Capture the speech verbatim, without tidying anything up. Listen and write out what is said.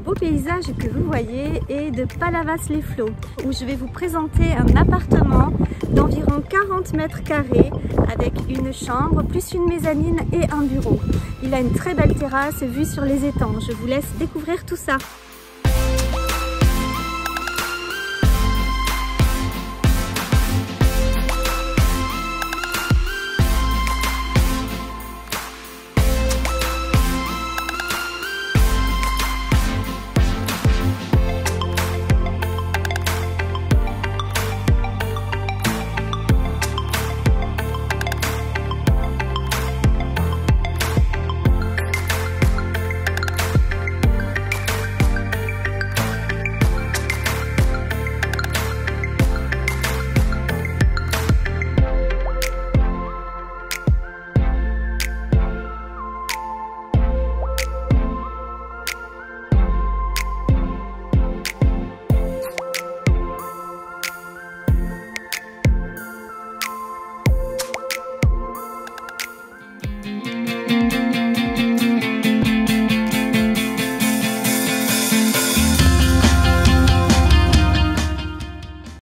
beau paysage que vous voyez est de Palavas-les-Flots, où je vais vous présenter un appartement d'environ quarante mètres carrés avec une chambre, plus une mezzanine et un bureau. Il a une très belle terrasse vue sur les étangs. Je vous laisse découvrir tout ça.